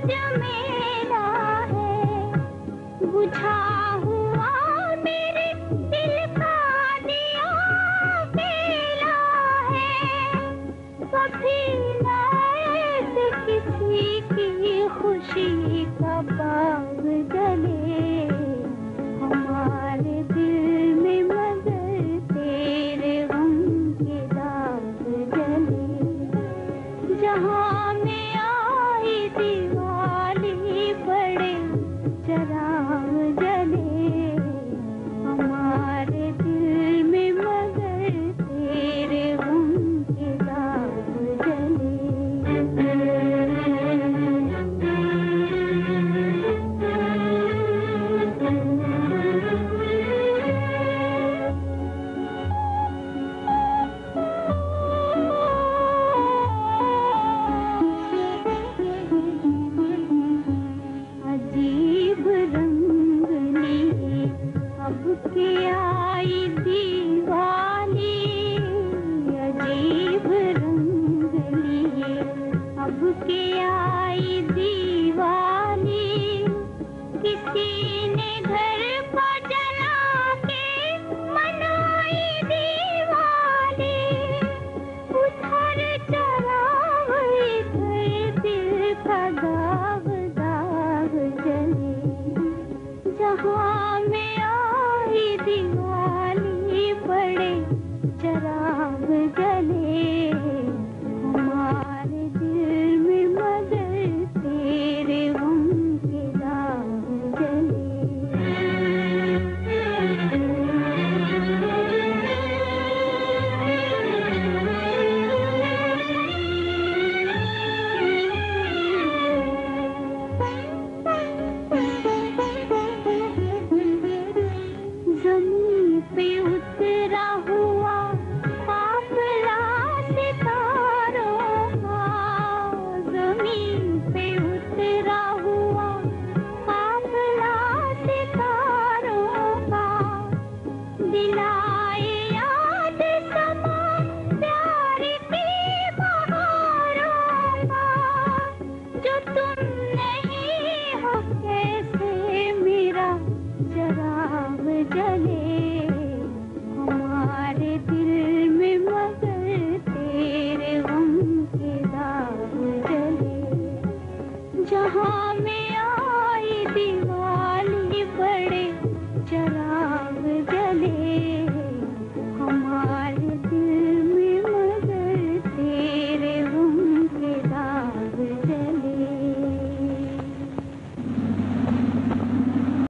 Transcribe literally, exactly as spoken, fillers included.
झमेला है, बुझा हुआ मेरे दिल का दिया अकेला है। कभी न ऐसे किसी की खुशी का बाग जले हमारे दिल में, मगर तेरे गम के दाग जले। जहाँ में आई दिवाली बड़े चराग जले हमारे दिल में, मगर तेरे गम के दाग जले। अजीब रंग लिए अब के आई दीवानी, अजीब रंग लिए अब के आई दीवानी। किसी ने घर को जला के मनाई दीवानी, उधर चराग इधर दिल का दाग दाग जले। जहाँ में आई दिवाली बड़े चराग जले हमारे दिल में, मगर तेरे गम के दाग जले। ज़मीन पे उतरा हुआ काफ़िला सितारों का, ज़मीन पे उतरा हुआ काफ़िला सितारों का। दिलाए याद समा प्यार की बहारों का। जो तुम नहीं हो कैसे मेरा चराग जले हमारे दिल में, मगर तेरे गम के दाग जले। जहाँ में आई दिवाली बड़े चराग